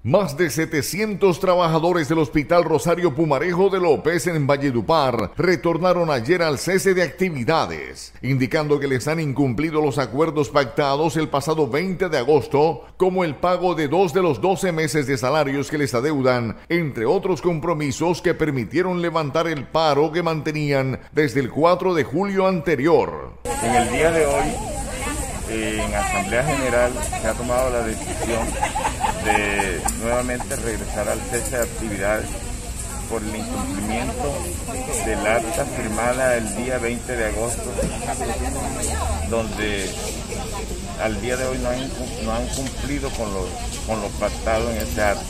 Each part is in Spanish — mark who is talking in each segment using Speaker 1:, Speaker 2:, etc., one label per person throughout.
Speaker 1: Más de 700 trabajadores del Hospital Rosario Pumarejo de López en Valledupar retornaron ayer al cese de actividades, indicando que les han incumplido los acuerdos pactados el pasado 20 de agosto, como el pago de 2 de los 12 meses de salarios que les adeudan, entre otros compromisos que permitieron levantar el paro que mantenían desde el 4 de julio anterior.
Speaker 2: En el día de hoy, en Asamblea General se ha tomado la decisión de nuevamente regresar al cese de actividades por el incumplimiento del acta firmada el día 20 de agosto, donde al día de hoy no han cumplido con lo pactado en ese acta.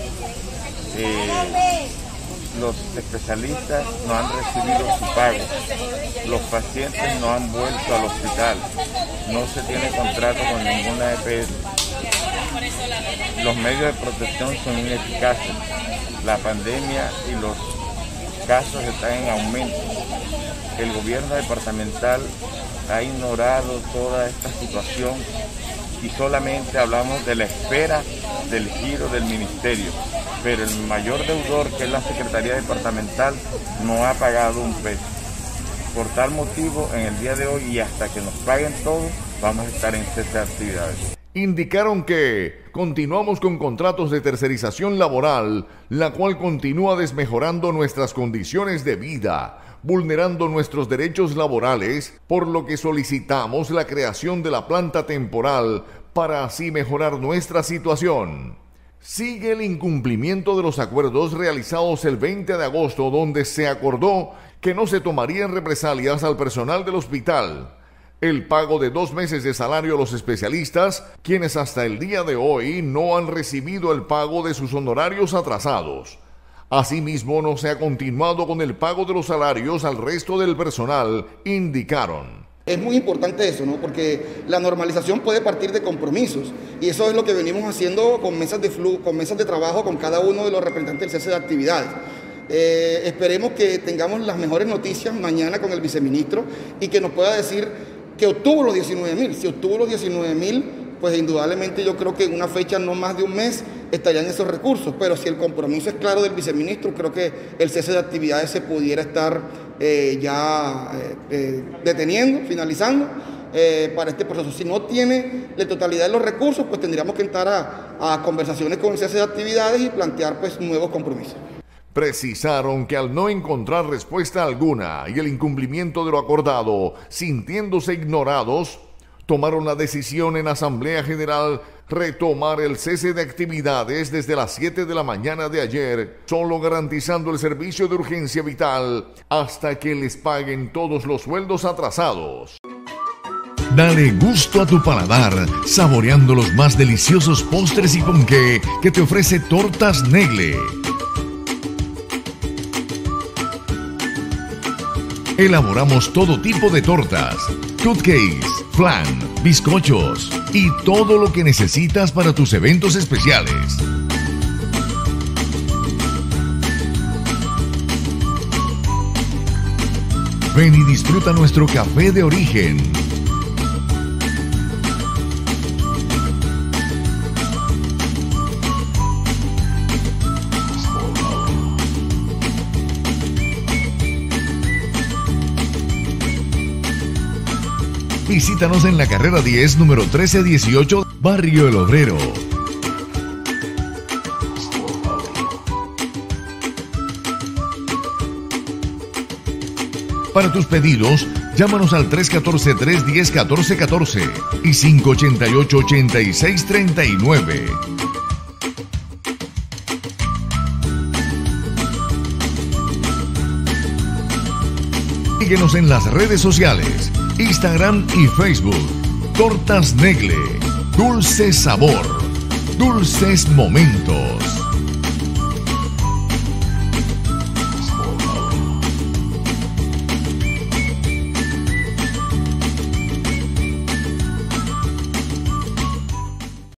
Speaker 2: Los especialistas no han recibido su pago, los pacientes no han vuelto al hospital, no se tiene contrato con ninguna EPS, los medios de protección son ineficaces, la pandemia y los casos están en aumento. El gobierno departamental ha ignorado toda esta situación y solamente hablamos de la espera del giro del ministerio, pero el mayor deudor, que es la Secretaría Departamental, no ha pagado un peso. Por tal motivo, en el día de hoy y hasta que nos paguen todo, vamos a estar en cese de actividades.
Speaker 1: Indicaron que continuamos con contratos de tercerización laboral, la cual continúa desmejorando nuestras condiciones de vida, vulnerando nuestros derechos laborales, por lo que solicitamos la creación de la planta temporal para así mejorar nuestra situación. Sigue el incumplimiento de los acuerdos realizados el 20 de agosto, donde se acordó que no se tomarían represalias al personal del hospital. El pago de 2 meses de salario a los especialistas, quienes hasta el día de hoy no han recibido el pago de sus honorarios atrasados. Asimismo, no se ha continuado con el pago de los salarios al resto del personal, indicaron.
Speaker 3: Es muy importante eso, ¿no? Porque la normalización puede partir de compromisos y eso es lo que venimos haciendo con mesas de trabajo con cada uno de los representantes del cese de actividades. Esperemos que tengamos las mejores noticias mañana con el viceministro y que nos pueda decir que obtuvo los 19.000. Si obtuvo los 19.000, pues indudablemente yo creo que en una fecha no más de un mes estarían esos recursos, pero si el compromiso es claro del viceministro, creo que el cese de actividades se pudiera estar deteniendo, finalizando para este proceso. Si no tiene la totalidad de los recursos, pues tendríamos que entrar a conversaciones con el cese de actividades y plantear pues nuevos compromisos.
Speaker 1: Precisaron que al no encontrar respuesta alguna y el incumplimiento de lo acordado, sintiéndose ignorados, tomaron la decisión en Asamblea General retomar el cese de actividades desde las 7 de la mañana de ayer, solo garantizando el servicio de urgencia vital hasta que les paguen todos los sueldos atrasados.
Speaker 4: Dale gusto a tu paladar, saboreando los más deliciosos postres y ponqué que te ofrece Tortas Negle. Elaboramos todo tipo de tortas, cupcakes, flan, bizcochos y todo lo que necesitas para tus eventos especiales. Ven y disfruta nuestro café de origen. Visítanos en la carrera 10, número 1318, Barrio El Obrero. Para tus pedidos, llámanos al 314-310-1414 y 588-8639. Síguenos en las redes sociales, Instagram y Facebook. Tortas Negle, dulce sabor, dulces momentos.